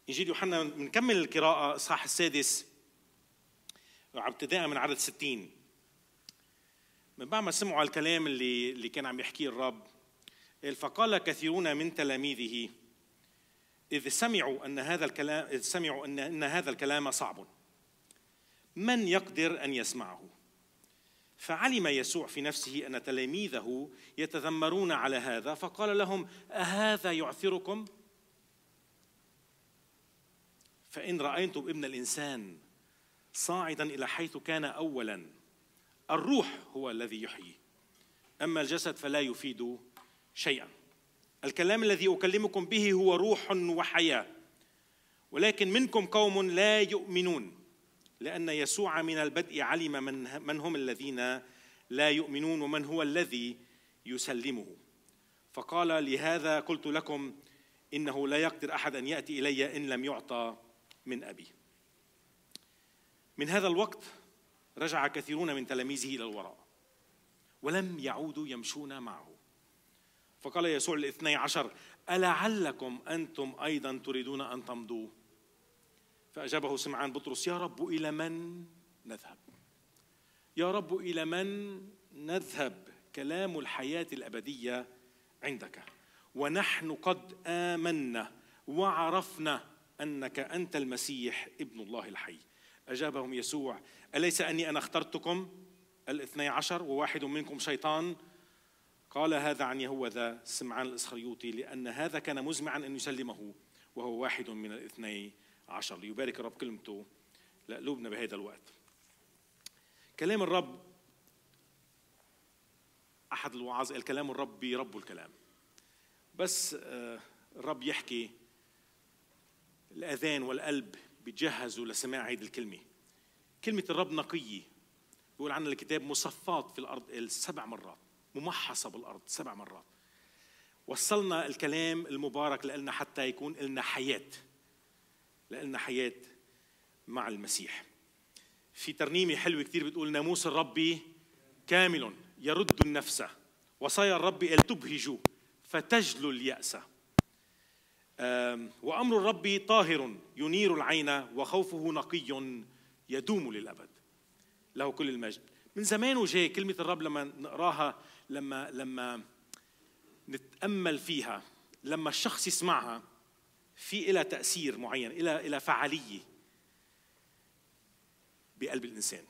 إنجيل يوحنا بنكمل القراءة إصحاح السادس ابتداء من عدد 60. من بعد ما سمعوا الكلام اللي كان عم يحكيه الرب، فقال كثيرون من تلاميذه إذ سمعوا أن هذا الكلام صعب، من يقدر أن يسمعه؟ فعلم يسوع في نفسه أن تلاميذه يتذمرون على هذا، فقال لهم: أهذا يعثركم؟ فإن رأيتم ابن الإنسان صاعدا إلى حيث كان أولا، الروح هو الذي يحيي، أما الجسد فلا يفيد شيئا. الكلام الذي أكلمكم به هو روح وحياة، ولكن منكم قوم لا يؤمنون، لأن يسوع من البدء علم من هم الذين لا يؤمنون ومن هو الذي يسلمه. فقال: لهذا قلت لكم إنه لا يقدر أحد أن يأتي إلي إن لم يعطى من أبي. من هذا الوقت رجع كثيرون من تلاميذه إلى الوراء ولم يعودوا يمشون معه. فقال يسوع ل12: ألعلكم أنتم أيضا تريدون أن تمضوا؟ فأجابه سمعان بطرس: يا رب إلى من نذهب؟ يا رب إلى من نذهب؟ كلام الحياة الأبدية عندك، ونحن قد آمنا وعرفنا أنك أنت المسيح ابن الله الحي. أجابهم يسوع: أليس أني أنا اخترتكم 12 وواحد منكم شيطان؟ قال هذا عن يهوذا سمعان الإسخريوطي، لأن هذا كان مزمعا أن يسلمه وهو واحد من 12. ليبارك الرب كلمته لقلوبنا بهذا الوقت. كلام الرب، أحد الوعاظ قال: كلام الرب رب الكلام. بس الرب يحكي، الأذان والقلب بيتجهزوا لسماع هذه الكلمة. كلمة الرب نقية، بيقول عنها الكتاب مصفات في الأرض 7 مرات، ممحصة بالأرض 7 مرات. وصلنا الكلام المبارك لنا حتى يكون لنا حياة، لنا حياة مع المسيح. في ترنيمة حلوة كتير بتقول: ناموس الرب كامل يرد النفس، وصايا الرب تبهج فتجلو اليأس. وأمر الرب طاهر ينير العين، وخوفه نقي يدوم للأبد. له كل المجد. من زمان وجاي كلمة الرب لما نقراها، لما نتأمل فيها، لما الشخص يسمعها، في إلى تأثير معين، إلى فعالية بقلب الإنسان.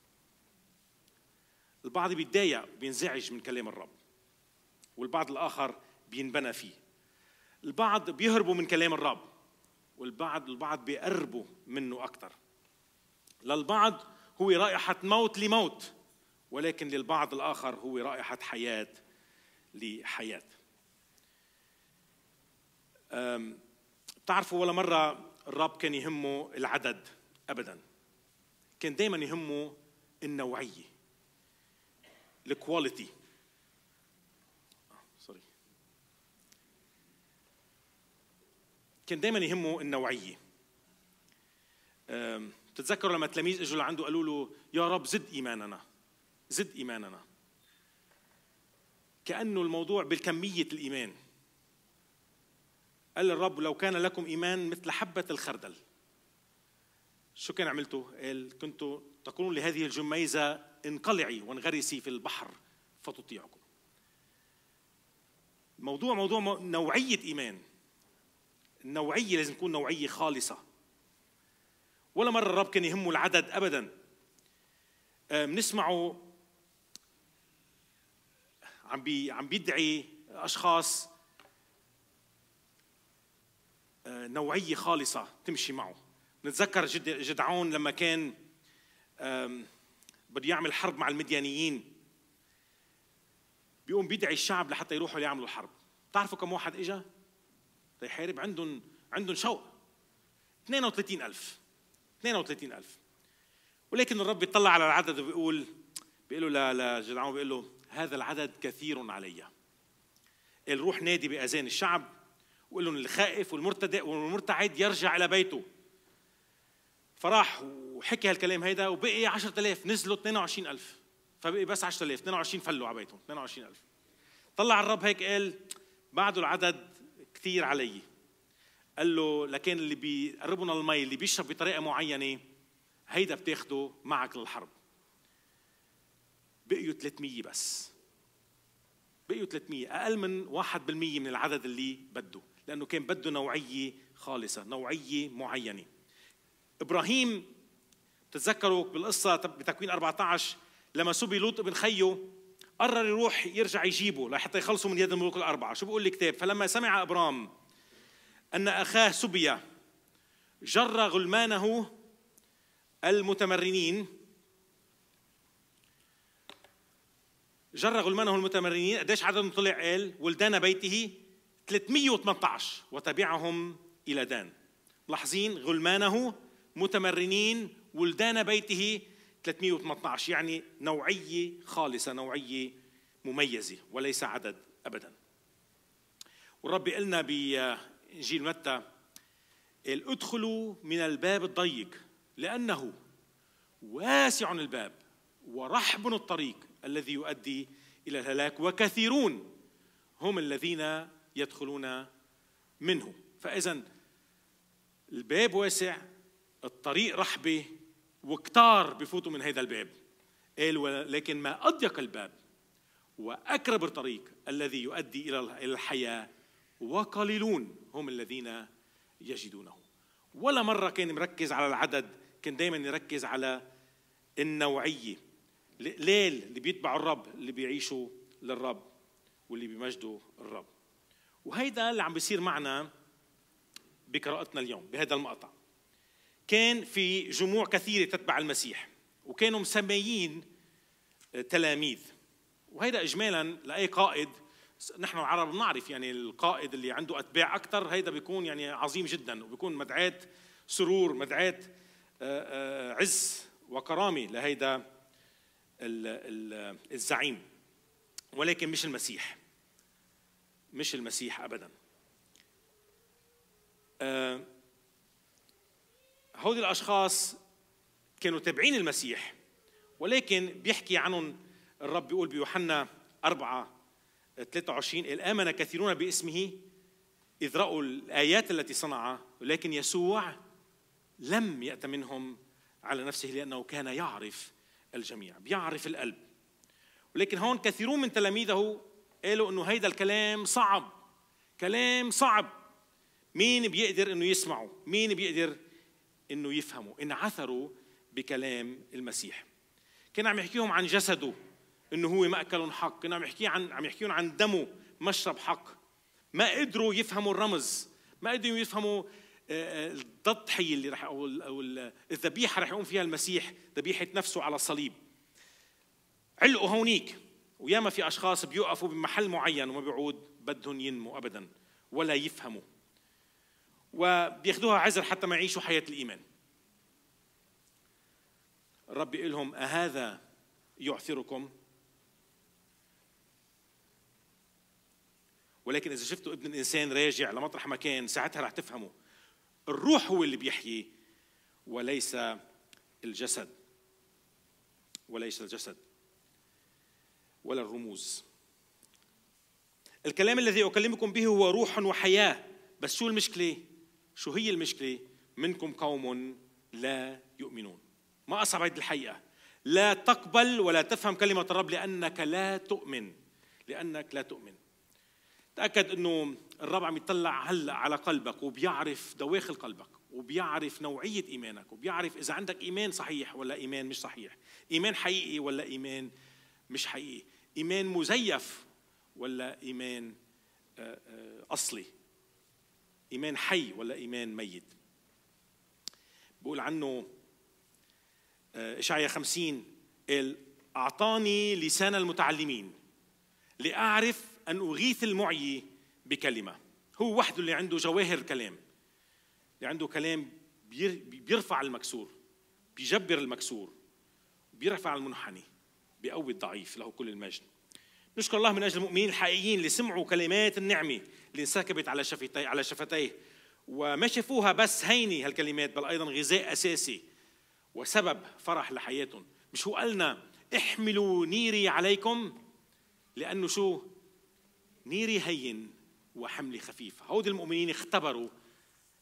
البعض بيتضايق بينزعج من كلام الرب، والبعض الآخر بينبنى فيه. البعض بيهربوا من كلام الرب، والبعض بيقربوا منه أكتر. للبعض هو رائحة موت لموت، ولكن للبعض الآخر هو رائحة حياة لحياة. بتعرفوا ولا مرة الرب كان يهمه العدد أبداً، كان دايماً يهمه النوعية، الكواليتي. كان دايما يهمه النوعية. تتذكروا لما التلاميذ اجوا لعنده قالوا له: يا رب زد إيماننا، زد إيماننا. كأنه الموضوع بالكمية الإيمان. قال الرب: لو كان لكم إيمان مثل حبة الخردل. شو كان عملتوا؟ قال: كنتوا تقولون لهذه الجميزة انقلعي وانغرسي في البحر فتطيعكم. موضوع نوعية إيمان. النوعية لازم تكون نوعية خالصة. ولا مرة الرب كان يهمه العدد أبداً. بنسمعه عم بيدعي أشخاص نوعية خالصة تمشي معه. نتذكر جدعون لما كان بده يعمل حرب مع المديانيين، بيقوم بيدعي الشعب لحتى يروحوا يعملوا الحرب. تعرفوا كم واحد إجا يحارب؟ عندهم شوق 32,000. ولكن الرب يطلع على العدد وبيقول له لجدعون، بيقول له: هذا العدد كثير علي. روح نادي بأذان الشعب وقال لهم: الخائف والمرتعد يرجع إلى بيته. فراح وحكي هالكلام هيدا، وبقي 10,000، نزلوا 22,000، فبقي بس 10,000. 22 فلوا على بيتهم. 22,000. طلع الرب هيك قال: بعده العدد كثير علي. قال له لكن اللي بيقربنا المي اللي بيشرب بطريقة معينة هيدا بتاخده معك للحرب. بقيوا 300 بس، بقيوا 300، أقل من 1% من العدد اللي بده، لأنه كان بده نوعية خالصة، نوعية معينة. إبراهيم تتذكروا بالقصة بتكوين 14 لما سبي لوط ابن خيه قرر يروح يرجع يجيبه لحتى يخلصوا من يد الملوك الأربعة. شو بيقول الكتاب؟ فلما سمع إبرام أن أخاه سبي جر غلمانه المتمرنين، قديش عددهم طلع؟ قال ولدان بيته 318 وتبعهم إلى دان. ملاحظين؟ غلمانه متمرنين ولدان بيته 318، يعني نوعية خالصة، نوعية مميزة وليس عدد أبدا. والرب قلنا بإنجيل متى ادخلوا من الباب الضيق لأنه واسع الباب ورحب الطريق الذي يؤدي إلى الهلاك وكثيرون هم الذين يدخلون منه. فإذن الباب واسع، الطريق رحبة، وكتار بفوتوا من هذا الباب. قال لكن ما أضيق الباب وأكرب الطريق الذي يؤدي إلى الحياة وقليلون هم الذين يجدونه. ولا مرة كان مركز على العدد، كان دايما يركز على النوعية. ليل اللي بيتبعوا الرب، اللي بيعيشوا للرب واللي بيمجدوا الرب. وهيدا اللي عم بيصير معنا بقراءتنا اليوم بهذا المقطع. كان في جموع كثيرة تتبع المسيح وكانوا مسميين تلاميذ. وهيدا إجمالا لأي قائد، نحن العرب نعرف يعني القائد اللي عنده أتباع أكثر هيدا بيكون يعني عظيم جدا، وبيكون مدعاة سرور، مدعاة عز وكرامة لهيدا الزعيم. ولكن مش المسيح، مش المسيح أبدا. هؤلاء الأشخاص كانوا تابعين المسيح، ولكن بيحكي عنهم الرب بيقول بيوحنا 4:23 آمن كثيرون باسمه إذ رأوا الآيات التي صنعها، ولكن يسوع لم يأت منهم على نفسه لأنه كان يعرف الجميع، بيعرف القلب. ولكن هون كثيرون من تلاميذه قالوا إنه هيدا الكلام صعب، كلام صعب، مين بيقدر إنه يسمعه؟ مين بيقدر إنه يفهمه؟ انعثروا بكلام المسيح. كان عم يحكيهم عن جسده إنه هو مأكل حق، كان عم يحكيهم عن دمه مشرب حق. ما قدروا يفهموا الرمز، ما قدروا يفهموا التضحية اللي رح أو الذبيحة رح يقوم فيها المسيح، ذبيحة نفسه على الصليب. علقوا هونيك. وياما في أشخاص بيوقفوا بمحل معين وما بيعود بدهم ينموا أبدا ولا يفهموا، وبياخدوها عذر حتى ما يعيشوا حياة الإيمان. الرب يقول لهم أهذا يعثركم؟ ولكن إذا شفتوا ابن الإنسان راجع لمطرح ما كان ساعتها رح تفهموا الروح هو اللي بيحيي وليس الجسد، وليس الجسد ولا الرموز. الكلام الذي أكلمكم به هو روح وحياة. بس شو المشكلة؟ شو هي المشكلة؟ منكم قوم لا يؤمنون. ما أصعب هذه الحقيقة، لا تقبل ولا تفهم كلمة الرب لأنك لا تؤمن، لأنك لا تؤمن. تأكد أنه الرب عم يطلع هلأ على قلبك وبيعرف دواخل قلبك وبيعرف نوعية إيمانك وبيعرف إذا عندك إيمان صحيح ولا إيمان مش صحيح، إيمان حقيقي ولا إيمان مش حقيقي، إيمان مزيف ولا إيمان أصلي، إيمان حي ولا إيمان ميت. بقول عنه إشعياء 50 قال أعطاني لسان المتعلمين لأعرف أن أغيث المعي بكلمة. هو وحده اللي عنده جواهر كلام، اللي عنده كلام بيرفع المكسور، بيجبر المكسور، بيرفع المنحني، بيقوي الضعيف. له كل المجد. نشكر الله من أجل المؤمنين الحقيقيين اللي سمعوا كلمات النعمة اللي انسكبت على شفتيه وما شافوها بس هيني هالكلمات، بل أيضا غذاء أساسي وسبب فرح لحياتهم. مش هو قالنا احملوا نيري عليكم؟ لأنه شو؟ نيري هين وحملي خفيف. هؤلاء المؤمنين اختبروا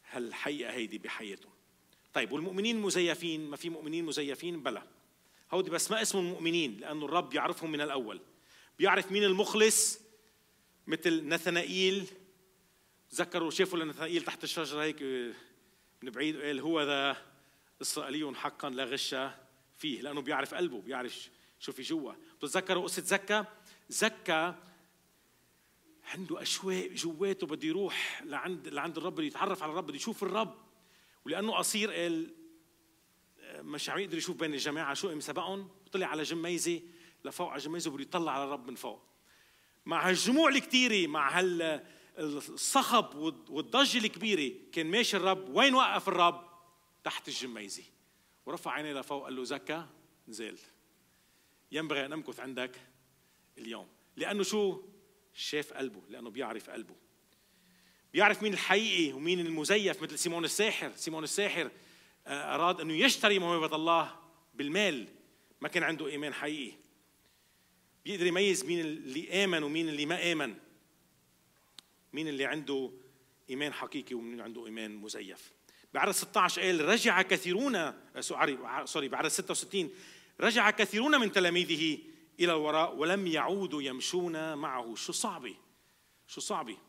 هالحقيقة هيدي بحياتهم. طيب والمؤمنين مزيفين؟ ما في مؤمنين مزيفين؟ بلى، هودي بس ما اسمهم مؤمنين، لأنه الرب يعرفهم من الأول، بيعرف مين المخلص. مثل نثنائيل، تذكروا شافوا لنثنائيل تحت الشجرة هيك من بعيد وقال هو ذا إسرائيلي حقا لا غش فيه، لأنه بيعرف قلبه، بيعرف شو في جوا. بتتذكروا قصة زكا عنده أشواق جواته، بده يروح لعند الرب، بده يتعرف على الرب، بده يشوف الرب، ولأنه قصير قال مش عم يقدر يشوف بين الجماعة، شو قام سبقهم وطلع على جميزة لفوق على جميزة، بده يطلع على الرب من فوق. مع هالجموع الكتيرة، مع الصخب والضجة الكبيرة، كان ماشي الرب. وين وقف الرب؟ تحت الجميزة، ورفع عينيه لفوق قال له زكا نزل، ينبغي أن أمكث عندك اليوم. لأنه شو؟ شاف قلبه، لأنه بيعرف قلبه، بيعرف مين الحقيقي ومين المزيف. مثل سيمون الساحر أراد أنه يشتري موهبة الله بالمال، ما كان عنده إيمان حقيقي. بيقدر يميز مين اللي آمن ومين اللي ما آمن، مين اللي عنده إيمان حقيقي ومين اللي عنده إيمان مزيف. بعدد 16 قال رجع كثيرون، بعدد 66 رجع كثيرون من تلاميذه إلى الوراء ولم يعودوا يمشون معه. شو صعبة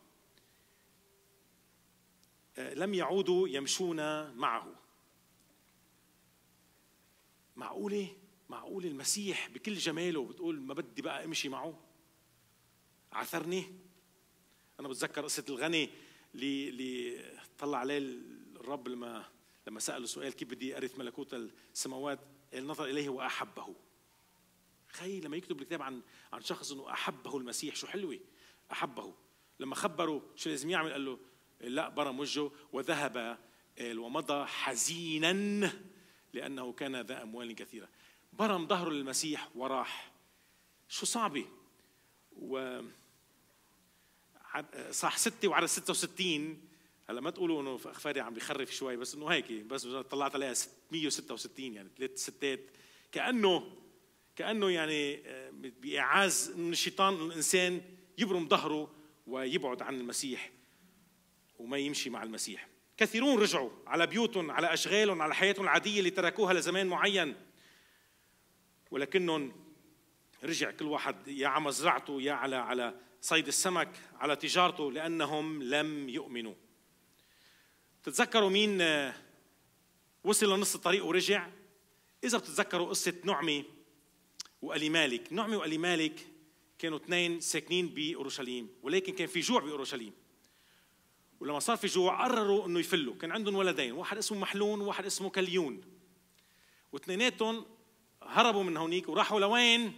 لم يعودوا يمشون معه. معقولة المسيح بكل جماله بتقول ما بدي بقى امشي معه؟ عثرني. أنا بتذكر قصة الغني اللي طلع عليه الرب لما سأله سؤال كيف بدي أرث ملكوت السماوات، نظر إليه وأحبه. خي لما يكتب الكتاب عن شخص إنه أحبه المسيح، شو حلوة أحبه. لما خبره شو لازم يعمل قال له لا، برم وجهه وذهب ومضى حزينا لأنه كان ذا أموال كثيرة. برم ظهره للمسيح وراح. شو صعبة. صح 6 وعلى 66. هلا ما تقولوا انه فادي عم بيخرف شوي، بس انه هيك، بس طلعت عليها 666 يعني 3 ستات، كأنه يعني بإعاز من الشيطان الإنسان يبرم ظهره ويبعد عن المسيح وما يمشي مع المسيح. كثيرون رجعوا على بيوتهم، على أشغالهم، على حياتهم العادية اللي تركوها لزمان معين، ولكنهم رجع كل واحد يا على مزرعته، يا على صيد السمك، على تجارته، لأنهم لم يؤمنوا. تتذكروا مين وصل لنص الطريق ورجع؟ إذا بتتذكروا قصة نعمي وألي مالك كانوا 2 ساكنين بأورشليم، ولكن كان في جوع بأورشليم. ولما صار في جوع قرروا انه يفلوا. كان عندهم ولدين، واحد اسمه محلون وواحد اسمه كليون، واثنيناتهم هربوا من هونيك وراحوا لوين؟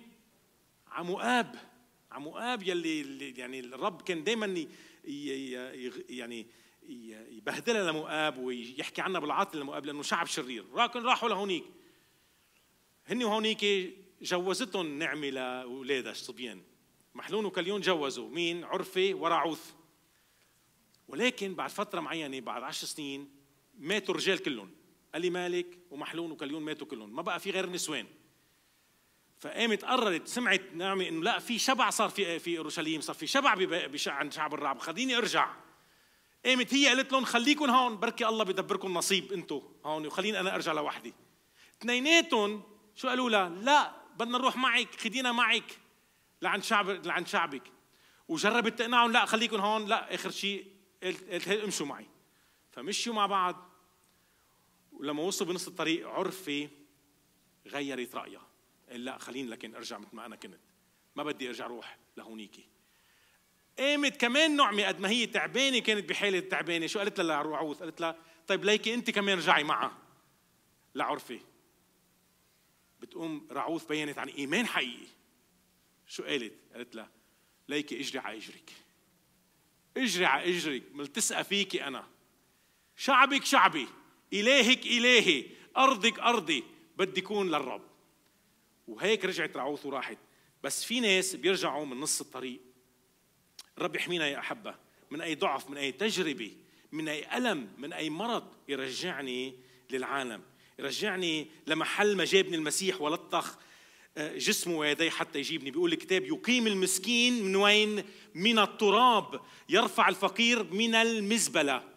عمؤاب يلي يعني الرب كان دائما يعني يبهدلها لمؤاب ويحكي عنها بالعاطل لمؤاب لانه شعب شرير. راحوا لهونيك، هن وهونيك جوزتهم نعمة لاولادها الصبيان. محلون وكليون جوزوا مين؟ عرفة ورعوث. ولكن بعد فترة معينة، بعد 10 سنين، ماتوا الرجال كلهم. ألي مالك ومحلون وكليون ماتوا كلهم، ما بقى في غير نسوان. فقامت قررت، سمعت نعمة انه لا، في شبع صار في اورشليم، صار في شبع عند شعب الرعب، خليني ارجع. قامت هي قالت لهم خليكم هون، بركي الله بدبركم نصيب انتم هون وخليني انا ارجع لوحدي. اثنيناتهم شو قالوا لها؟ لا، بدنا نروح معك، خدينا معك لعند شعبك. وجربت تقنعهم لا خليكم هون، لا، اخر شيء قلت امشوا معي. فمشوا مع بعض، ولما وصلوا بنص الطريق عرفة غيرت رأيها، قال لا خليني لكن ارجع مثل ما انا كنت، ما بدي ارجع اروح لهونيكي. قامت كمان نعمة قد ما هي تعبانة، كانت بحالة تعبانة، شو قالت لها لرعوث؟ قالت لها طيب ليكي انت كمان رجعي معها لعرفة. بتقوم رعوث بينت عن ايمان حقيقي. شو قالت؟ قالت لها ليكي اجري على اجرك، اجري على اجرك، ملتصقة فيكي انا، شعبك شعبي، الهك الهي، ارضك ارضي، بدي يكون للرب. وهيك رجعت رعوث وراحت. بس في ناس بيرجعوا من نص الطريق. الرب يحمينا يا أحبة من أي ضعف، من أي تجربة، من أي ألم، من أي مرض يرجعني للعالم، يرجعني لمحل ما جابني المسيح ولطخ جسمه ويديه حتى يجيبني. بيقول الكتاب يقيم المسكين من وين؟ من التراب، يرفع الفقير من المزبلة.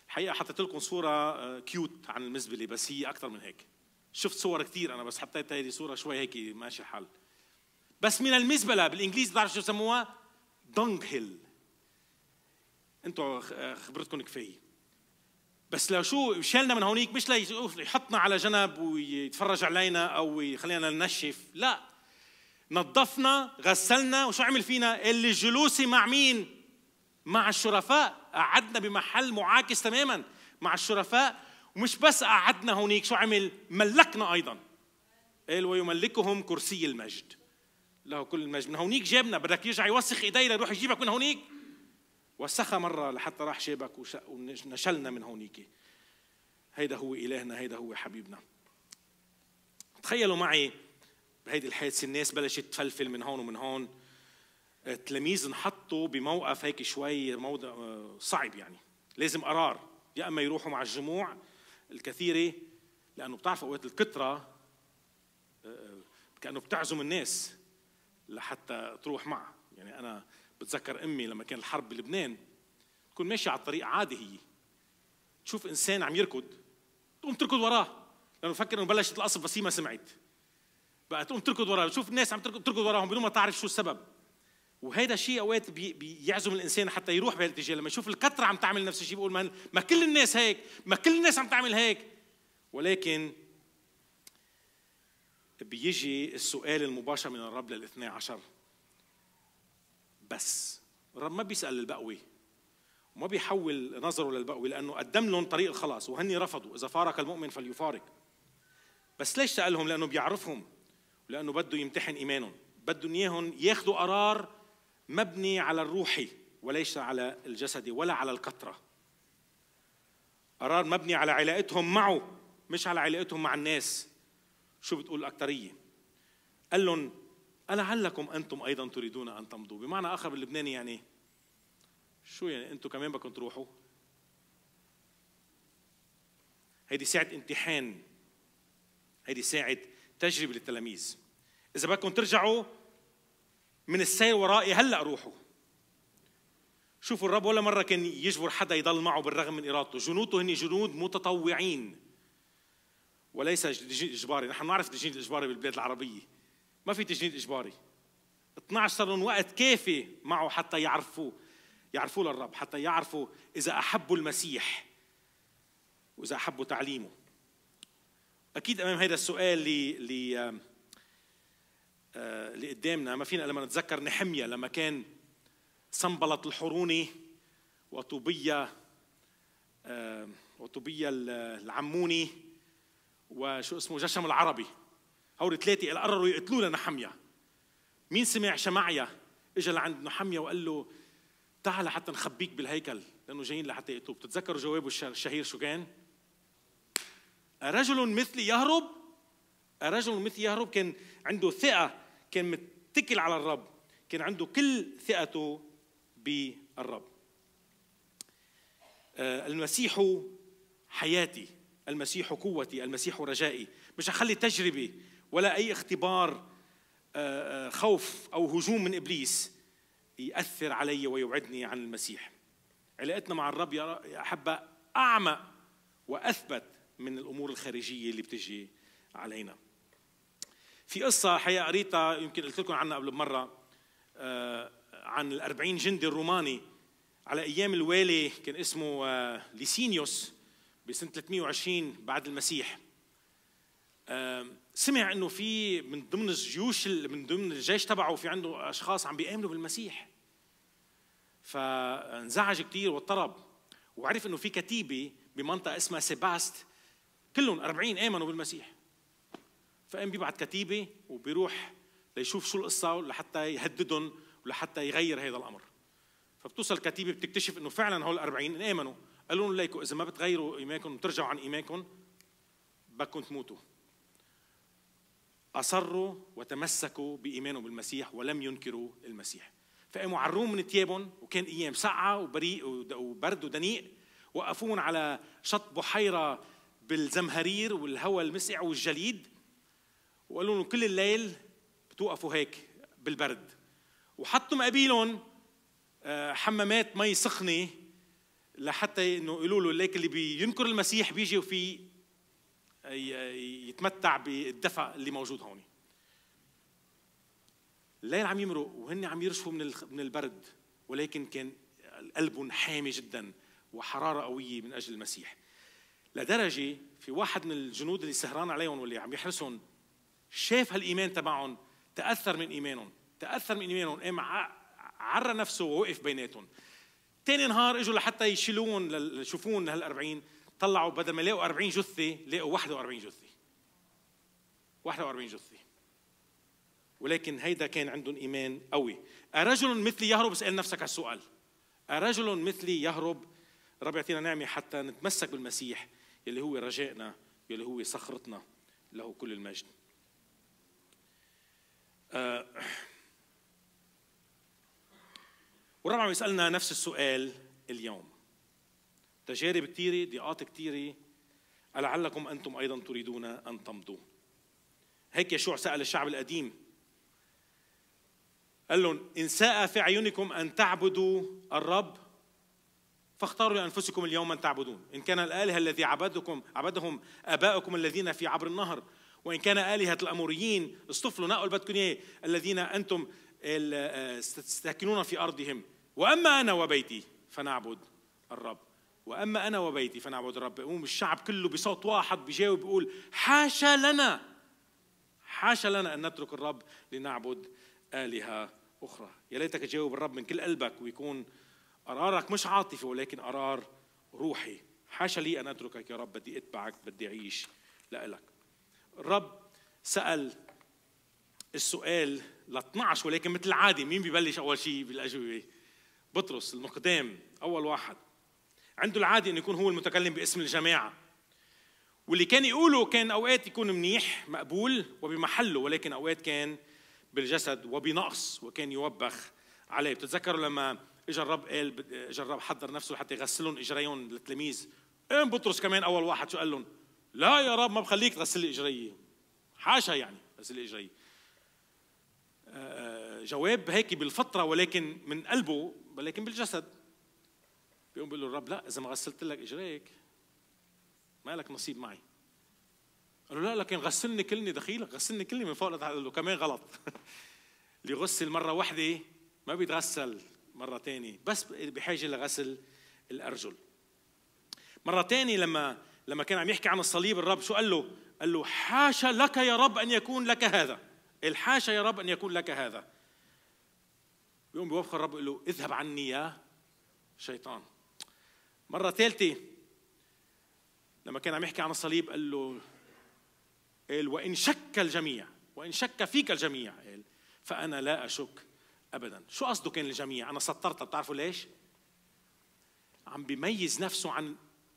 الحقيقة حطيت لكم صورة كيوت عن المزبلة، بس هي أكثر من هيك. شفت صور كثير أنا، بس حطيت هذه صورة شوي هيك ماشي الحال. بس من المزبلة بالإنجليزي بتعرف شو يسموها؟ دونغ هيل. أنتوا خبرتكم كفاية. بس لو شو شالنا من هونيك مش ليحطنا على جنب ويتفرج علينا أو يخلينا ننشف، لا، نظفنا غسلنا. وشو عمل فينا؟ اللي جلوسي مع مين؟ مع الشرفاء. قعدنا بمحل معاكس تماما مع الشرفاء. ومش بس قعدنا هونيك، شو عمل؟ ملكنا أيضا. قال ويملكهم كرسي المجد، له كل المجد. من هونيك جابنا، بدك يرجع يوسخ ايدي ليروح يجيبك من هونيك؟ وسخها مرة لحتى راح شابك ونشلنا من هونيك. هيدا هو إلهنا، هيدا هو حبيبنا. تخيلوا معي بهيدي الحادثة، الناس بلشت تفلفل من هون ومن هون. التلاميذ انحطوا بموقف هيك شوي موضع صعب، يعني لازم قرار، يا اما يروحوا مع الجموع الكثيره، لانه بتعرفوا اوقات الكثره كانه بتعزم الناس لحتى تروح معها. يعني انا بتذكر امي لما كان الحرب بلبنان، تكون ماشيه على الطريق عادي، هي تشوف انسان عم يركض تقوم تركض وراه، لانه فكر انه بلشت القصف، بس هي ما سمعت، بقى تقوم تركض وراه. تشوف الناس عم تركض وراهم بدون ما تعرف شو السبب. وهيدا شيء اوقات بيعزم الانسان حتى يروح بهالاتجاه. لما يشوف الكثره عم تعمل نفس الشيء بيقول ما كل الناس هيك، ما كل الناس عم تعمل هيك. ولكن بيجي السؤال المباشر من الرب للاثني عشر. بس الرب ما بيسأل البقوي وما بيحول نظره للبقوي، لأنه قدم لهم طريق الخلاص وهني رفضوا. إذا فارق المؤمن فليفارق. بس ليش سألهم؟ لأنه بيعرفهم، لأنه بده يمتحن إيمانهم، بده إياهم ياخذوا قرار مبني على الروحي وليس على الجسدي ولا على الكثرة. قرار مبني على علاقتهم معه مش على علاقتهم مع الناس. شو بتقول الأكترية؟ قال لهم ألعلكم أنتم أيضا تريدون أن تمضوا. بمعنى آخر باللبناني يعني شو يعني أنتم كمان بدكم تروحوا؟ هيدي ساعة امتحان، هيدي ساعة تجربة للتلاميذ. إذا بدكم ترجعوا من السير ورائي هلأ روحوا. شوفوا الرب ولا مرة كان يجبر حدا يضل معه بالرغم من إرادته. جنوده هن جنود متطوعين وليس تجنيد إجباري. نحن نعرف التجنيد الإجباري بالبلاد العربية، ما في تجنيد إجباري. 12 صار لهم وقت كافي معه حتى يعرفوا للرب، حتى يعرفوا إذا أحبوا المسيح وإذا أحبوا تعليمه. أكيد أمام هذا السؤال اللي قدامنا ما فينا لما نتذكر نحمية لما كان صنبلط الحروني وطوبية العموني وشو اسمه جشم العربي، هول ثلاثة اللي قرروا يقتلوا لنا نحمية. مين سمع؟ شمعيا اجى لعند نحمية وقال له تعال حتى نخبيك بالهيكل لأنه جايين لحتى يقتلوك. بتتذكروا جوابه الشهير شو كان؟ أرجل مثلي يهرب؟ أرجل مثلي يهرب. كان عنده ثقة، كان متكل على الرب، كان عنده كل ثقته بالرب. المسيح حياتي، المسيح قوتي، المسيح رجائي. مش هخلي تجربة ولا أي اختبار خوف أو هجوم من إبليس يأثر علي ويبعدني عن المسيح. علاقتنا مع الرب يا أحبة أعمق وأثبت من الأمور الخارجية اللي بتجي علينا. في قصة حقيقة قريتها يمكن قلت لكم عنها قبل مرة، عن 40 جندي الروماني على أيام الوالي كان اسمه ليسينيوس بسنة 320 بعد المسيح. سمع إنه في من ضمن الجيش تبعه في عنده أشخاص عم بيآمنوا بالمسيح، فانزعج كتير واضطرب، وعرف إنه في كتيبة بمنطقة اسمها سيباست كلهم 40 آمنوا بالمسيح. فقام بيبعت كتيبة وبيروح ليشوف شو القصة لحتى يهددهم ولحتى يغير هذا الأمر. فبتوصل الكتيبة بتكتشف إنه فعلا هول 40 آمنوا. قالوا لهم ليكوا إذا ما بتغيروا إيمانكم وترجعوا عن إيمانكم بدكم تموتوا. أصروا وتمسكوا بإيمانهم بالمسيح ولم ينكروا المسيح. فقاموا عروهم من ثيابهم، وكان أيام سقعة وبريء وبرد ودنيء، وقفون على شط بحيرة بالزمهرير والهواء المسقع والجليد، وقالوا لهم كل الليل بتوقفوا هيك بالبرد. وحطوا مقابلهم حمامات مي سخنة لحتى انه يقولوا له ليك اللي بينكر المسيح بيجي وفي يتمتع بالدفء اللي موجود هون. الليل عم يمرق وهن عم يرشفوا من البرد، ولكن كان قلبهم حامي جدا وحرارة قوية من أجل المسيح، لدرجة في واحد من الجنود اللي سهران عليهم واللي عم يحرسهم شاف هالإيمان تبعهم، تأثر من إيمانهم، قام عرى نفسه ووقف بيناتهم. تاني نهار اجوا لحتى يشيلون يشوفون هال40، طلعوا بدل ما يلاقوا 40 جثة لقوا 41 جثة. 41 جثة. ولكن هيدا كان عندهم إيمان قوي. أرجل مثلي يهرب؟ اسأل نفسك هالسؤال. أرجل مثلي يهرب؟ رب يعطينا نعمة حتى نتمسك بالمسيح يلي هو رجائنا، يلي هو صخرتنا، له كل المجد. والرب عم يسألنا نفس السؤال اليوم. تجارب كثيرة، ضيقات كثيرة، ألعلكم أنتم أيضا تريدون أن تمضوا. هيك يشوع سأل الشعب القديم، قال لهم إن ساء في عيونكم أن تعبدوا الرب فاختاروا لأنفسكم اليوم من تعبدون، إن كان الآلهة الذي عبدهم آباؤكم الذين في عبر النهر، وإن كان آلهة الأموريين اصطفلوا نقوا بدكم إياه الذين أنتم تستكنون في أرضهم، وأما أنا وبيتي فنعبد الرب. وأما أنا وبيتي فنعبد الرب. يقوم الشعب كله بصوت واحد بيجاوب بيقول حاشا لنا، حاشا لنا أن نترك الرب لنعبد آلهة أخرى. يا ليتك تجاوب الرب من كل قلبك ويكون قرارك مش عاطفي ولكن قرار روحي. حاشا لي أن أتركك يا رب، بدي أتبعك، بدي أعيش لإلك. الرب سأل السؤال ل 12، ولكن مثل العادة مين بيبلش أول شيء بالأجوبة؟ بطرس المقدام، أول واحد. عنده العادة أنه يكون هو المتكلم باسم الجماعة، واللي كان يقوله كان أوقات يكون منيح مقبول وبمحله، ولكن أوقات كان بالجسد وبنقص وكان يوبخ عليه. بتتذكروا لما اجى الرب حضر نفسه حتى يغسلهم اجريهم للتلاميذ، قام بطرس كمان اول واحد شو قال لهم؟ لا يا رب ما بخليك تغسل لي اجري، حاشا يعني غسل لي اجري. جواب هيك بالفطره ولكن من قلبه، ولكن بالجسد. بيقوم بيقول له الرب لا، اذا ما غسلت لك اجريك ما لك نصيب معي. قال له لا، لكن غسلني كلني دخيلك، غسلني كلني من فوق. قال له كمان غلط. اللي يغسل مره واحده ما بيتغسل مرة تاني، بس بحاجة لغسل الأرجل. مرة تاني لما كان عم يحكي عن الصليب، الرب شو قال له؟ قال له حاشا لك يا رب أن يكون لك هذا. الحاشا يا رب أن يكون لك هذا. بيقوم بيوبخ الرب يقول له اذهب عني يا شيطان. مرة ثالثة لما كان عم يحكي عن الصليب قال له وإن شك الجميع، وإن شك فيك الجميع فأنا لا أشك أبداً. شو قصده كان الجميع؟ أنا سطرتها، بتعرفوا ليش؟ عم بيميز نفسه عن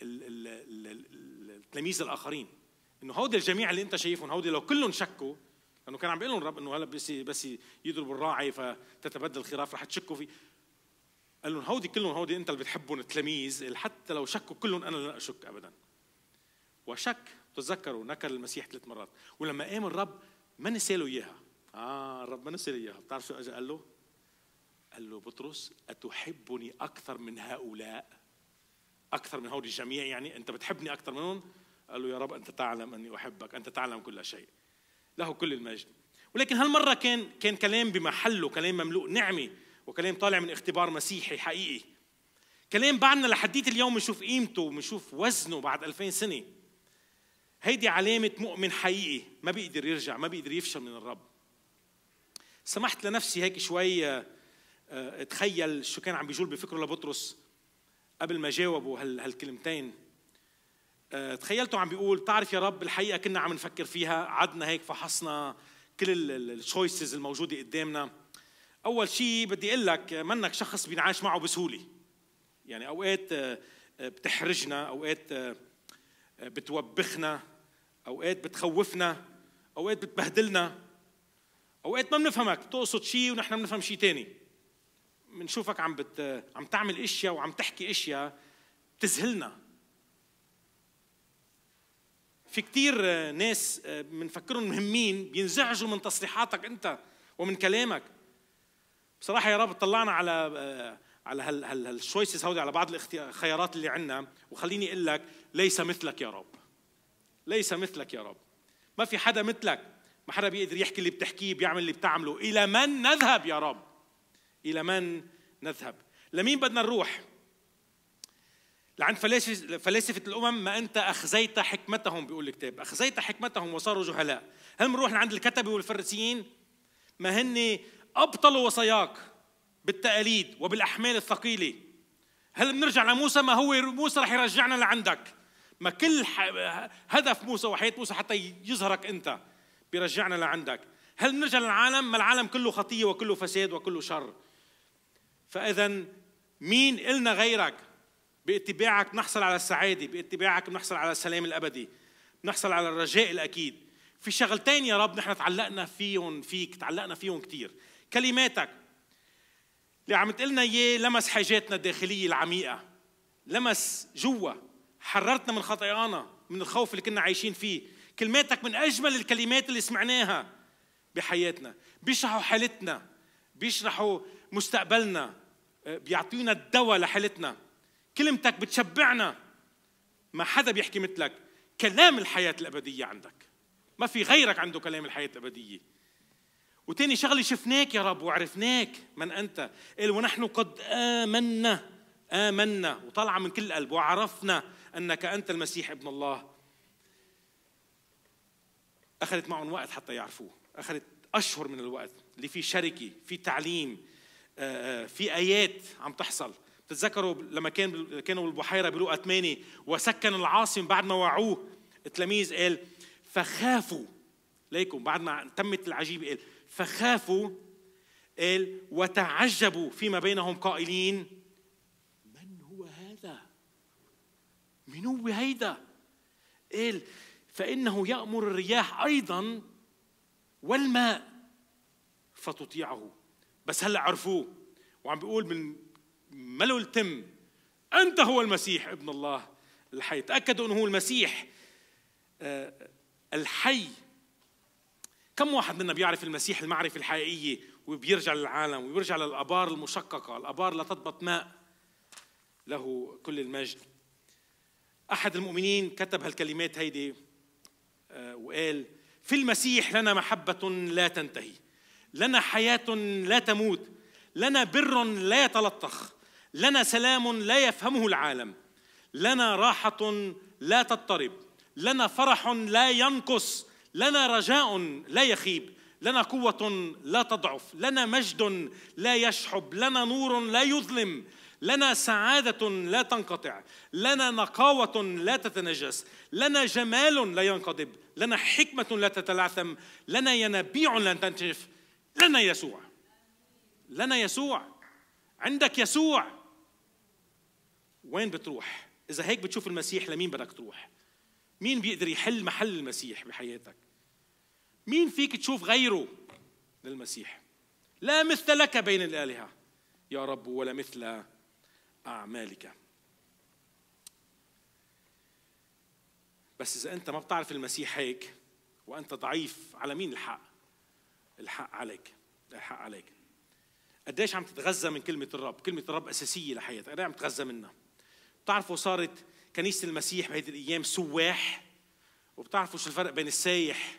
التلاميذ الآخرين، إنه هودي الجميع اللي أنت شايفهم هودي لو كلهم شكوا، لأنه كان عم بيقول لهم الرب إنه هلا بس يضربوا الراعي فتتبدل الخراف رح تشكوا فيه. قال لهم هودي كلهم هودي أنت اللي بتحبهم التلاميذ، حتى لو شكوا كلهم أنا لا أشك أبداً. وشك، تتذكروا نكر المسيح 3 مرات، ولما قام الرب ما نساله إياها. الرب ما نساله إياها. بتعرف شو أجى قال له؟ قال له بطرس أتحبني أكثر من هؤلاء؟ أكثر من هؤلاء الجميع يعني؟ أنت بتحبني أكثر منهم؟ قال له يا رب أنت تعلم أني أحبك، أنت تعلم كل شيء، له كل المجد. ولكن هالمرة كان كلام بمحله، كلام مملوء نعمة، وكلام طالع من اختبار مسيحي حقيقي. كلام بعدنا لحديت اليوم بنشوف قيمته وبنشوف وزنه بعد 2000 سنة. هيدي علامة مؤمن حقيقي ما بيقدر يرجع، ما بيقدر يفشل من الرب. سمحت لنفسي هيك شوي اتخيل شو كان عم بيجول بفكره لبطرس قبل ما جاوبوا هالكلمتين. تخيلته عم بيقول تعرف يا رب الحقيقة كنا عم نفكر فيها، عدنا هيك فحصنا كل الشويسز الموجودة قدامنا. أول شيء بدي أقول لك منك شخص بينعاش معه بسهولة، يعني أوقات بتحرجنا، أوقات بتوبخنا، أوقات بتخوفنا، أوقات بتبهدلنا، أوقات ما بنفهمك، تقصد شيء ونحن بنفهم شيء تاني. منشوفك عم تعمل اشياء وعم تحكي اشياء بتذهلنا. في كتير ناس بنفكرهم مهمين بينزعجوا من تصريحاتك انت ومن كلامك. بصراحه يا رب طلعنا على هالشويسز هودي، على بعض الخيارات اللي عندنا، وخليني اقول لك ليس مثلك يا رب. ليس مثلك يا رب. ما في حدا مثلك. ما حدا بيقدر يحكي اللي بتحكيه، بيعمل اللي بتعمله. إلى من نذهب يا رب؟ إلى من نذهب؟ لمين بدنا نروح؟ لعند فلاسفة الأمم. ما أنت أخزيت حكمتهم، بيقول الكتاب، أخزيت حكمتهم وصاروا جهلاء. هل بنروح لعند الكتبة والفريسيين؟ ما هن أبطلوا وصاياك بالتقاليد وبالأحمال الثقيلة. هل بنرجع لموسى؟ ما هو موسى رح يرجعنا لعندك. ما كل هدف موسى وحياة موسى حتى يظهرك أنت، بيرجعنا لعندك. هل بنرجع للعالم؟ ما العالم كله خطية وكله فساد وكله شر. فإذا مين إلنا غيرك؟ باتباعك نحصل على السعادة، باتباعك نحصل على السلام الأبدي، نحصل على الرجاء الأكيد. في شغلتين يا رب نحن تعلقنا فيهم، فيك تعلقنا فيهم كتير. كلماتك اللي عم تقلنا إياه لمس حاجاتنا الداخلية العميقة، لمس جوا، حررتنا من خطايانا، من الخوف اللي كنا عايشين فيه. كلماتك من أجمل الكلمات اللي سمعناها بحياتنا، بيشرحوا حالتنا، بيشرحوا مستقبلنا، بيعطينا الدواء لحالتنا. كلمتك بتشبعنا. ما حدا بيحكي مثلك. كلام الحياة الأبدية عندك، ما في غيرك عنده كلام الحياة الأبدية. وتاني شغلة، شفناك يا رب وعرفناك من أنت. قال ونحن قد آمنا وطلع من كل قلب، وعرفنا أنك أنت المسيح ابن الله. أخذت معهم وقت حتى يعرفوه، أخذت أشهر من الوقت اللي فيه شركة، في تعليم، في آيات عم تحصل. تتذكروا لما كانوا بالبحيرة بلوقا 8 وسكن العاصم بعد ما وعوه التلاميذ، قال فخافوا. ليكم بعد ما تمت العجيبة قال فخافوا، قال وتعجبوا فيما بينهم قائلين من هو هذا؟ من هو هيدا؟ قال فإنه يأمر الرياح أيضا والماء فتطيعه. بس هلأ عرفوه وعم بيقول من ملو التم أنت هو المسيح ابن الله الحي. تأكدوا أنه هو المسيح الحي. كم واحد منا بيعرف المسيح المعرفة الحقيقية وبيرجع للعالم وبيرجع للأبار المشققة، الأبار لا تضبط ماء؟ له كل المجد. أحد المؤمنين كتب هالكلمات هيدي وقال في المسيح لنا محبة لا تنتهي، لنا حياة لا تموت، لنا بر لا يتلطخ، لنا سلام لا يفهمه العالم، لنا راحة لا تضطرب، لنا فرح لا ينقص، لنا رجاء لا يخيب، لنا قوة لا تضعف، لنا مجد لا يشحب، لنا نور لا يظلم، لنا سعادة لا تنقطع، لنا نقاوة لا تتنجس، لنا جمال لا ينقضب، لنا حكمة لا تتلعثم، لنا ينابيع لا تنشف، لنا يسوع. لنا يسوع. عندك يسوع. وين بتروح؟ إذا هيك بتشوف المسيح، لمين بدك تروح؟ مين بيقدر يحل محل المسيح بحياتك؟ مين فيك تشوف غيره للمسيح؟ لا مثل لك بين الآلهة يا رب، ولا مثل أعمالك. بس إذا أنت ما بتعرف المسيح هيك وأنت ضعيف، على مين الحق؟ الحق عليك. الحق عليك. قديش عم تتغذى من كلمة الرب؟ كلمة الرب أساسية لحياتك. قديش عم تتغذى منها؟ بتعرفوا صارت كنيسة المسيح بهذه الأيام سواح. وبتعرفوا شو الفرق بين السايح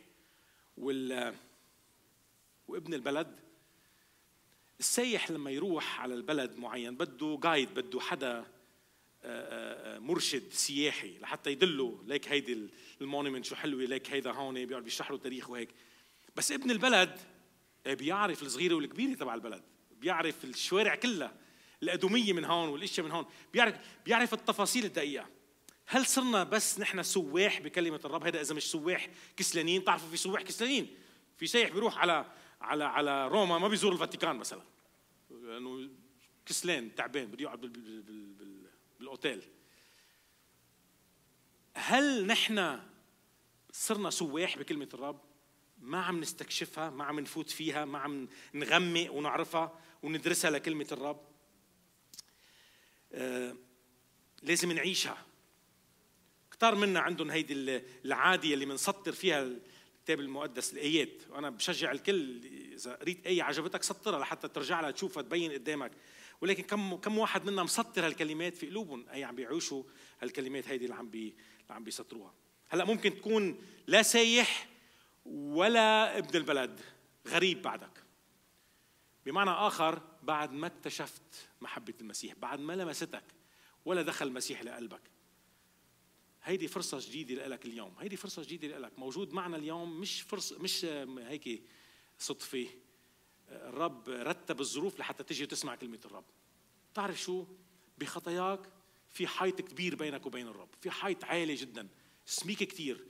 وابن البلد؟ السايح لما يروح على البلد معين بده جايد، بده حدا مرشد سياحي لحتى يدله، ليك هيدي المونيمنت شو حلوة، ليك هيدا هون، بيقعد بيشرح له تاريخ وهيك. بس ابن البلد بيعرف الصغيرة والكبيرة تبع البلد، بيعرف الشوارع كلها، الأدومية من هون والأشياء من هون، بيعرف التفاصيل الدقيقة. هل صرنا بس نحن سواح بكلمة الرب؟ هذا إذا مش سواح كسلانين. تعرفوا في سواح كسلانين، في سايح بيروح على روما ما بيزور الفاتيكان مثلا لأنه كسلان تعبان بده يقعد بالأوتيل. هل نحن صرنا سواح بكلمة الرب؟ ما عم نستكشفها، ما عم نفوت فيها، ما عم نغمق ونعرفها وندرسها لكلمة الرب. لازم نعيشها. كتار منا عندهم هيدي العادية اللي منسطر فيها الكتاب المقدس الآيات، وأنا بشجع الكل إذا قريت آية عجبتك سطرها لحتى ترجع لها تشوفها تبين قدامك. ولكن كم واحد منا مسطر هالكلمات في قلوبهم، أي عم بيعيشوا هالكلمات هيدي اللي عم بيسطروها. هلا ممكن تكون لا سايح ولا ابن البلد، غريب بعدك. بمعنى آخر، بعد ما اكتشفت محبة المسيح، بعد ما لمستك ولا دخل المسيح لقلبك، هيدي فرصة جديدة لك اليوم. هيدي فرصة جديدة لك، موجود معنا اليوم، مش فرصة، مش هيك صدفة. الرب رتب الظروف لحتى تجي وتسمع كلمة الرب. تعرف شو؟ بخطاياك في حيط كبير بينك وبين الرب، في حيط عالي جدا سميك كتير.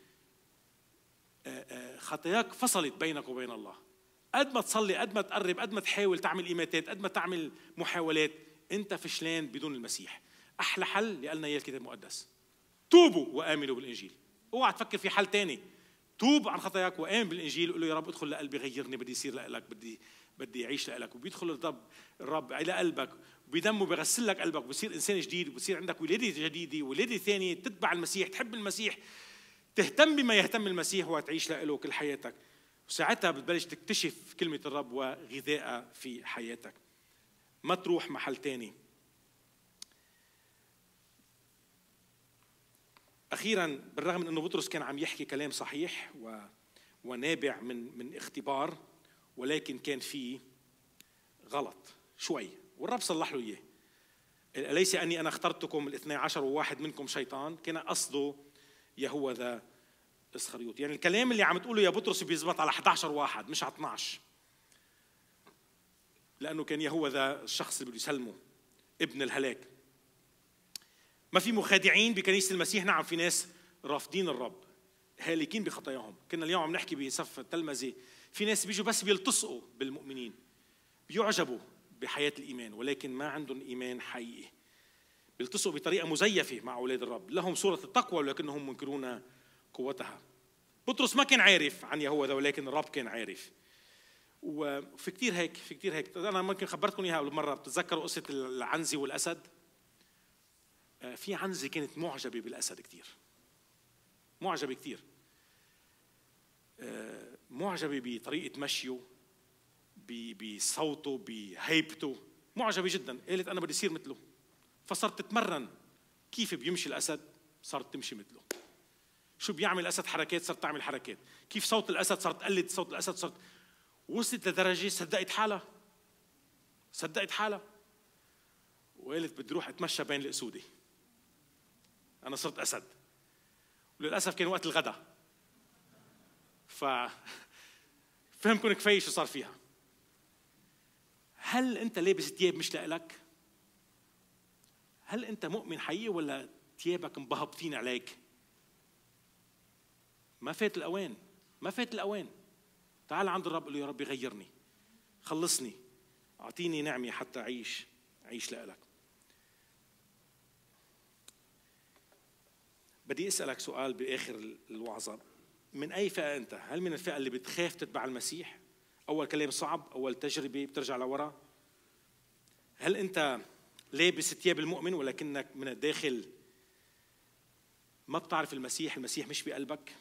خطاياك فصلت بينك وبين الله. قد ما تصلي، قد ما تقرب، قد ما تحاول تعمل إيماتات، قد ما تعمل محاولات، أنت فشلان بدون المسيح. أحلى حل اللي قالنا إياه الكتاب المقدس: توبوا وآمنوا بالإنجيل. اوعى تفكر في حل تاني. توب عن خطاياك وآمن بالإنجيل، قل له يا رب ادخل لقلبي، غيرني، بدي يصير لك، بدي أعيش لك. وبيدخل الرب إلى قلبك، بدمه بيغسل لك قلبك، وبصير إنسان جديد، وبصير عندك ولادة جديدة، ولادة ثانية، تتبع المسيح، تحب المسيح، تهتم بما يهتم المسيح، وتعيش له كل حياتك. وساعتها بتبلش تكتشف كلمة الرب وغذائها في حياتك. ما تروح محل تاني. أخيراً، بالرغم من أنه بطرس كان عم يحكي كلام صحيح ونابع من اختبار، ولكن كان فيه غلط شوي، والرب صلح له إياه. أليس أني أنا اخترتكم 12 وواحد منكم شيطان؟ كان قصده يهوذا إسخريوط. يعني الكلام اللي عم تقوله يا بطرس بيزبط على 11 واحد مش على 12، لأنه كان يهوذا الشخص اللي بده يسلمه، ابن الهلاك. ما في مخادعين بكنيسة المسيح، نعم في ناس رافضين الرب، هالكين بخطاياهم. كنا اليوم عم نحكي بصف التلمذة، في ناس بيجوا بس بيلتصقوا بالمؤمنين، بيعجبوا بحياة الإيمان، ولكن ما عندهم إيمان حقيقي. بيلتصقوا بطريقة مزيفة مع أولاد الرب، لهم صورة التقوى ولكنهم منكرون قوتها. بطرس ما كان عارف عن يهوذا، ولكن الرب كان عارف. وفي كتير هيك. أنا ممكن خبرتكم إياها قبل مرة. بتتذكروا قصة العنزي والأسد؟ في عنزة كانت معجبة بالأسد كتير، معجبة كتير، معجبة بطريقة مشيه، بصوته، بهيبته، معجبة جدا. قالت أنا بدي أصير مثله، فصرت تتمرن كيف بيمشي الأسد، صارت تمشي مثله. شو بيعمل الأسد حركات، صارت تعمل حركات. كيف صوت الأسد، صارت تقلد صوت الأسد. صارت وصلت لدرجة صدقت حالها وقالت بدي أروح أتمشى بين الأسودة، أنا صرت أسد. وللأسف كان وقت الغداء، فهمكم كفاية شو صار فيها. هل أنت لابس ثياب مش لإلك؟ هل أنت مؤمن حقيقي ولا ثيابك مبهبطين عليك؟ ما فات الأوان. تعال عند الرب، قل له يا رب غيرني، خلصني، أعطيني نعمة حتى أعيش لإلك. بدي أسألك سؤال بآخر الوعظة: من أي فئة أنت؟ هل من الفئة اللي بتخاف تتبع المسيح؟ أول كلام صعب، أول تجربة بترجع لورا. هل أنت لابس ثياب المؤمن ولكنك من الداخل ما بتعرف المسيح مش بقلبك؟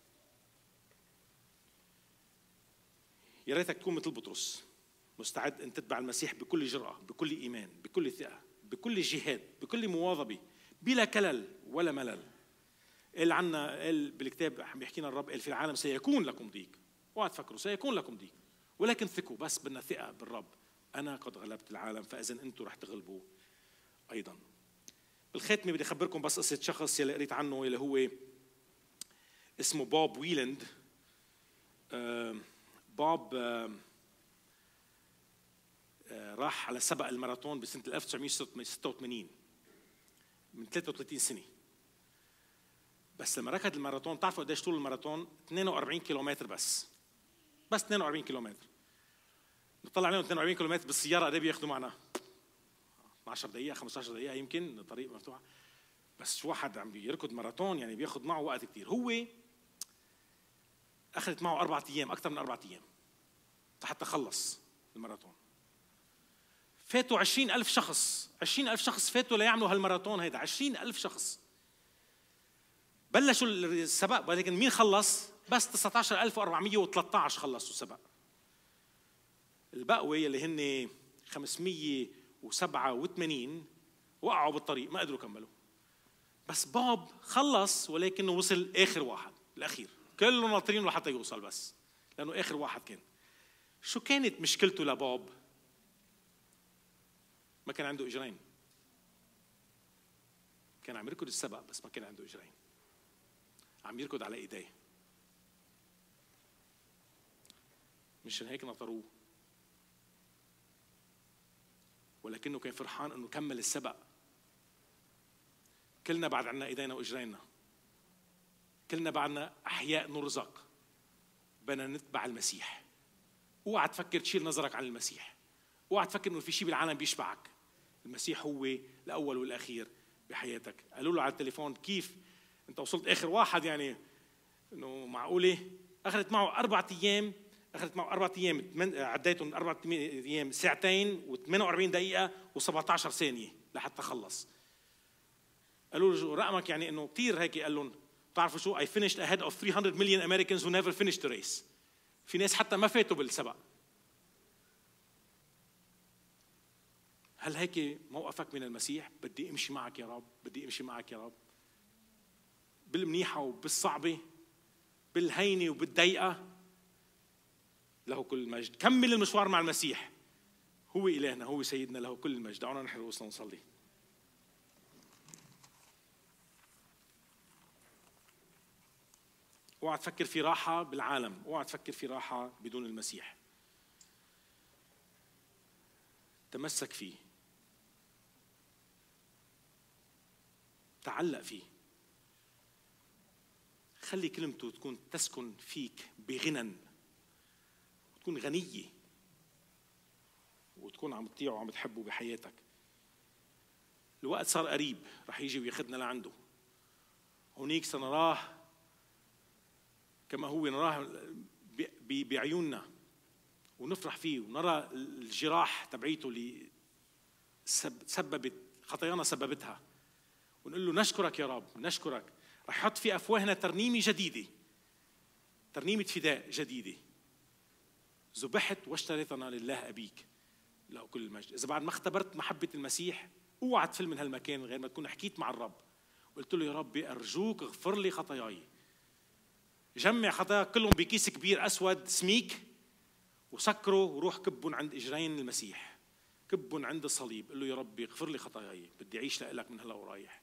يا ريتك تكون مثل بطرس، مستعد أن تتبع المسيح بكل جرأة، بكل إيمان، بكل ثقة، بكل جهاد، بكل مواظبة، بلا كلل ولا ملل. قال بالكتاب، بيحكينا الرب، قال في العالم سيكون لكم ضيق. اوعوا تفكروا سيكون لكم ضيق، ولكن ثقوا، بس بدنا ثقة بالرب. أنا قد غلبت العالم، فإذن أنتم رح تغلبوا أيضا. بالختمة بدي أخبركم بس قصة شخص يلي قريت عنه، يلي هو اسمه بوب ويلند. بوب راح على سبق الماراثون بسنة 1986 من 33 سنة. بس لما ركض الماراثون، تعرفوا قديش طول الماراثون؟ 42 كيلومتر بس 42 كيلومتر. نطلع عليهم 42 كيلومتر بالسيارة قد ايه بياخذوا معنا؟ 10 دقيقة 15 دقيقة يمكن، الطريق مفتوح. بس واحد عم بيركض ماراثون يعني بياخذ معه وقت كتير. هو أخذت معه 4 أيام، أكثر من 4 أيام حتى خلص الماراثون. فاتوا 20,000 شخص فاتوا ليعملوا هالماراثون هيدا. 20,000 شخص بلشوا السباق، ولكن مين خلص؟ بس 19413 خلصوا سبق. البقوة اللي هن 587 وقعوا بالطريق ما قدروا كملوا. بس بوب خلص ولكنه وصل آخر واحد الأخير، كله ناطرين لحتى يوصل بس لأنه آخر واحد كان. شو كانت مشكلته لبوب؟ ما كان عنده إجرين. كان عم يركض السبق بس ما كان عنده إجرين، عم يركض على إيديه. مشان هيك نطروه، ولكنه كان فرحان انه كمل السبق. كلنا بعد عنا ايدينا واجرينا، كلنا بعدنا احياء نرزق، بدنا نتبع المسيح. اوعى تفكر تشيل نظرك عن المسيح، اوعى تفكر انه في شيء بالعالم بيشبعك. المسيح هو الاول والاخير بحياتك. قالوا له على التليفون كيف انت وصلت اخر واحد؟ يعني انه معقوله؟ اخذت معه 4 ايام، عديتهم 4 ايام 2 و48 دقيقه و17 ثانيه لحتى خلص. قالوا له رقمك يعني انه كثير هيك. قال لهم بتعرفوا شو؟ I finished ahead of 300 million Americans who never finished the race. في ناس حتى ما فاتوا بالسبق. هل هيك موقفك من المسيح؟ بدي امشي معك يا رب، بدي امشي معك يا رب، بالمنيحه وبالصعبه، بالهينه وبالضيقه. له كل المجد. كمل المشوار مع المسيح، هو إلهنا، هو سيدنا، له كل المجد. دعونا نحن رؤوسنا ونصلي. اوعى تفكر في راحة بالعالم، اوعى تفكر في راحة بدون المسيح. تمسك فيه، تعلق فيه، خلي كلمته تكون تسكن فيك بغنى، تكون غنية، وتكون عم تطيعه وعم تحبه بحياتك. الوقت صار قريب، رح يجي وياخدنا لعنده. هونيك سنراه كما هو، نراه بعيوننا ونفرح فيه، ونرى الجراح تبعيته اللي سببت خطايانا سببتها، ونقول له نشكرك يا رب، نشكرك. رح يحط في أفواهنا ترنيمة جديدة، ترنيمة فداء جديدة. ذبحت واشتريتنا لله أبيك، له كل المجد. إذا بعد ما اختبرت محبة المسيح، اوعى تفل من هالمكان غير ما تكون حكيت مع الرب، قلت له يا ربي أرجوك اغفر لي خطاياي، جمع خطاياك كلهم بكيس كبير أسود سميك وسكره وروح كبهم عند إجرين المسيح، كبهم عند الصليب. قل له يا ربي اغفر لي خطاياي، بدي أعيش لك من هلا ورايح.